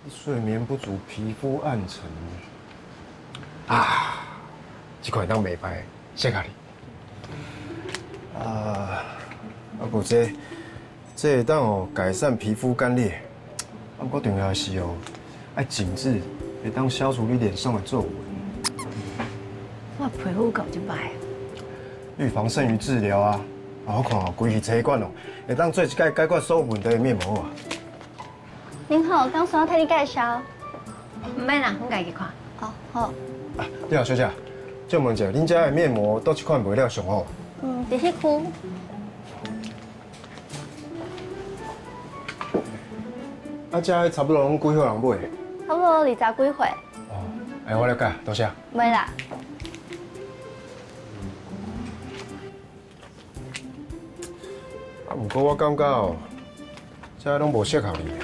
睡眠不足，皮肤暗沉。啊，这款当美白，谢卡你。不这会当哦改善皮肤干裂。不过重要的是哦，爱紧致，会当消除你脸上的皱纹。 我皮肤搞就歹。 预防胜于治疗啊！我看哦，规气车管哦，会当做一解决所有问题的面膜啊。 您好，刚说要替你介绍。 唔免啦，我家己看。 哦，好。 你好，小姐，借问一下，恁家的面膜倒一款卖了上好？ 伫迄区。 这差不多拢几号人买？ 差不多20几岁。 我了解，多谢。 没啦。 不过我感觉哦，这拢无适合你。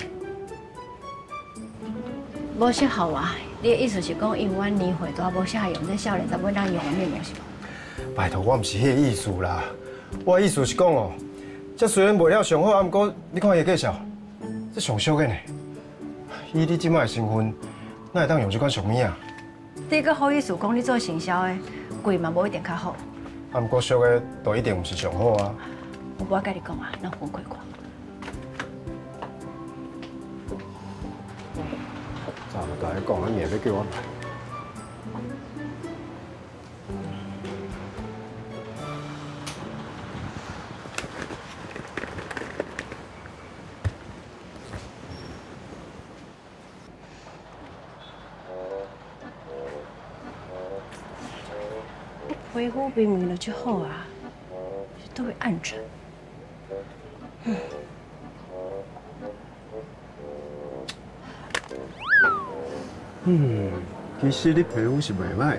无适合我，你的意思是讲，因为阮年岁大，无适合用这少年查某人用的面膜是无？ 拜托，我唔是迄个意思啦。我的意思是讲哦，这虽然卖了上好，不过你看伊介绍，这上俗的呢。以你即摆的身份，哪会当用这款俗物啊？ 你个好意思讲你做行销的，贵嘛无一定较好。 不过俗的都一定唔是上好啊。 我甲你讲啊，咱分开看。 早甲你讲，你也要叫我来。 皮肤明明就好啊，都会暗沉。 其实你皮肤是袂歹。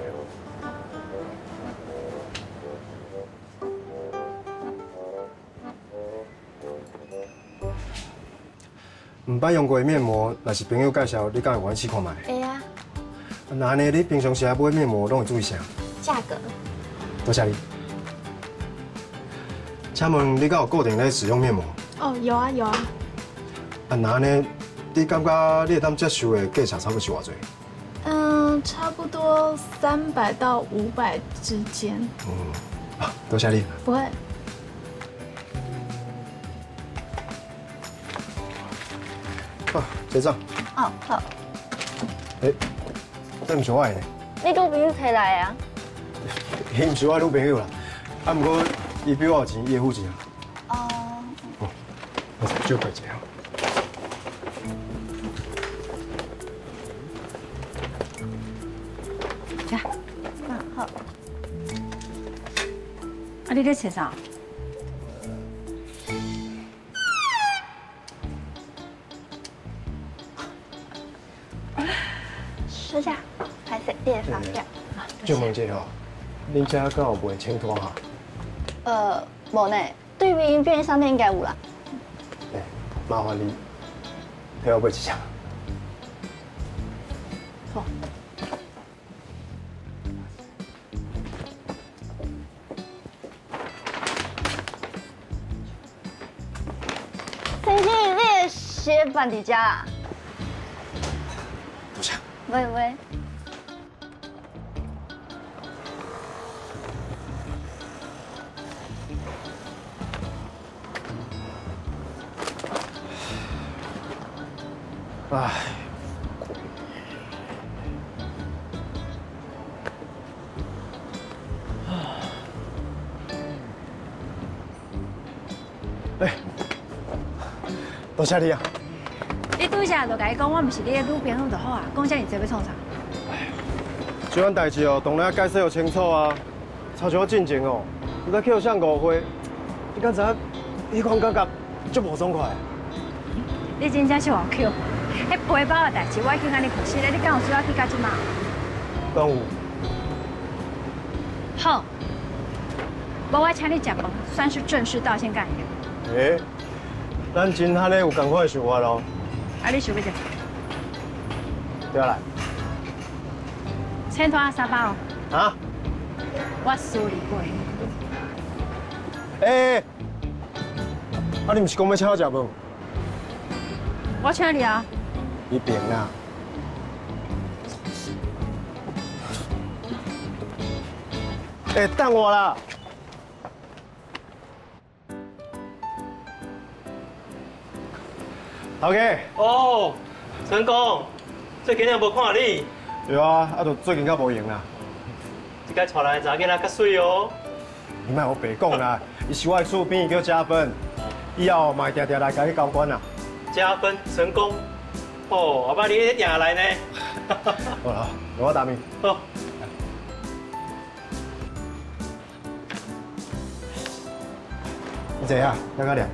唔捌用过的面膜，若是朋友介绍，你敢会愿意试看卖？ 会啊。 那安尼，你平常时买面膜，拢会注意啥？ 价格。 多谢你。请问你敢有固定咧使用面膜？ 哦，有啊有啊。 那安尼，你感觉你会当接受的价钱差不多是偌济？ 差不多300到500之间。 多谢你。 不会。 结账。 哦，好。 这毋是我的呢。 你女朋友摕来啊？ 伊毋是我女朋友啦，不过伊比我有钱，伊会付钱啊。我少过一下。 呀， 好。 你在找啥？ 收下，拍摄你的发票。 就问一下吼，恁家敢有卖青拖哈？ 无呢，对面便利商店应该有啦。 麻烦你陪我买一箱。 好。先生，你的鞋放伫遮啊？ 多谢。 喂喂。 唉。多谢你啊！ 你拄则就甲伊讲，我毋是你的女朋友就好啊，讲遮尔济要创啥？ 这款代志哦，当然解释要清楚啊。超像我进前哦，你才扣上误会，你敢知影？迄款感觉足无爽快。 你真正是好 Q， 迄背包的代志我已经甲你确实了，你敢有需要去到即马？ 敢有？ 好，无我请你食饭，算是正式道歉感言。 咱真罕咧有同款的想法咯。 啊，你想要食？ 对来。 青拖3包哦。 啊？ 我梳理过。 你毋是讲要请我食饭？ 我请你啊。 一边啊。哎，等我啦！头家。 哦，成功，最近也无看你， 对啊，啊，就最近较无闲啦。 这个带来的查囡仔较水哦。 你莫我白讲啦，伊是我的厝边，叫加分，以后嘛定定来甲你交关啦。 加分成功，哦，后摆你一定来呢。 好啦，我打面。 好。 你坐啊，要个凉。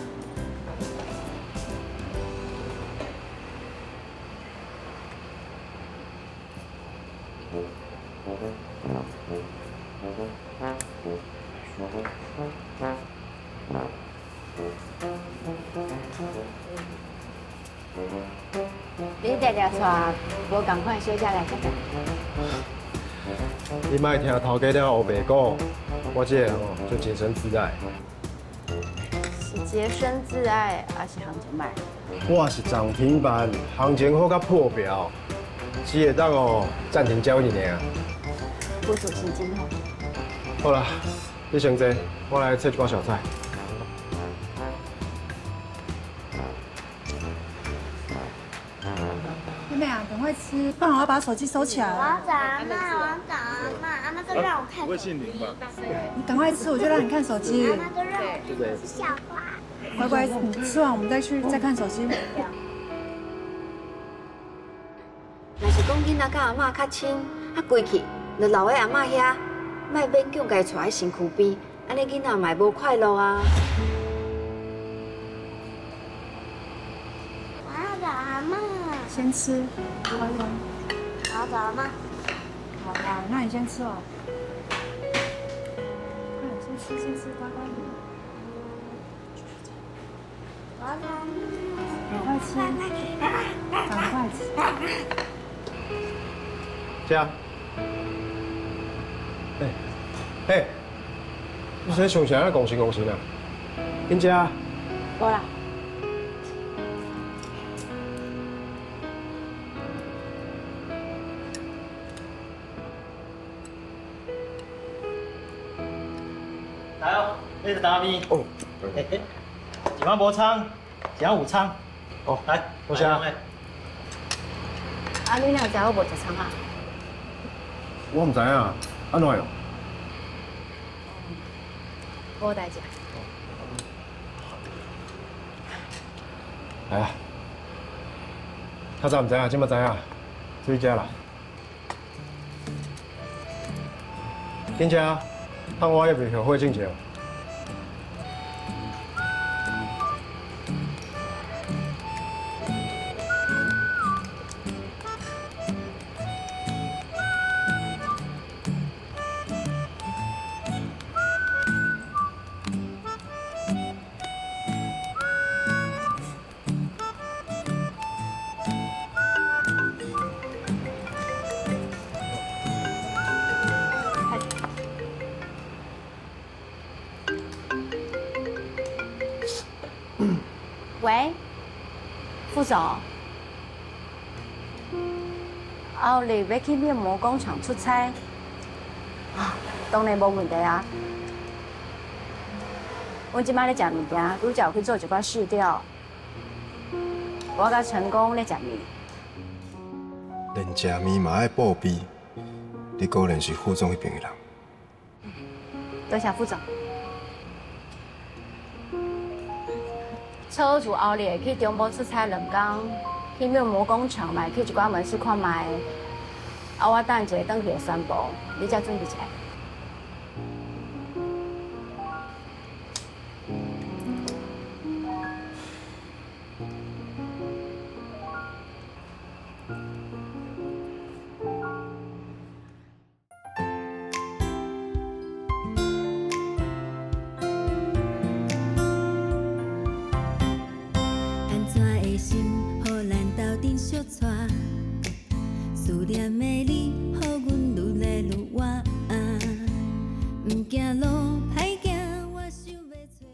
你常常带无同款小姐来这边。 你莫听头家在后白讲，我这个人哦，就洁身自爱。 是洁身自爱，还是行情歹？ 我是涨停板，行情好甲破表，只会当哦暂停交易尔。 不主心今后。 好啦，你先坐，我来切一寡小菜。 妹妹啊，赶快吃，不然我要把手机收起来了。 我要找阿妈，我要找阿妈，阿妈都让我看。 微信领吧。 你赶快吃，我就让你看手机阿。妈都让我看，是笑话。 乖乖，你吃完我们再看手机。 若是讲囡仔甲阿嬷较亲，啊规气，就留喺阿嬷遐，莫勉强家带喺身躯边，安尼囡仔嘛会无快乐啊。 我要找阿妈， 先吃。 我要找阿妈。 好啦，那你先吃哦。快点，先吃，乖乖。 我要找阿妈。 赶快吃，赶快吃。 这嘿，你这上啥讲心啊？紧食。 无啦。 来哦，你是大米。 哦。 一碗无葱，一碗有葱。 哦， 来， 多谢。 啊，你哪知我无食葱啊？ 我唔知影，安怎样？ 无代志。 来啊！较早唔知影，即马知影，注意食啦。紧食，汤我也袂后悔进去。 喂，副总，后日要去面膜工厂出差，啊，当然无问题啊。阮即摆咧食物件，拄则有去做一寡试调，我甲成功咧食面。 连食面嘛爱报备，你果然是副总迄边的人。 多谢副总。车主后日去中部出差2天，去面膜工厂嘛，去一寡门市看卖。啊，我等一下转去会宣布，你才准备起来。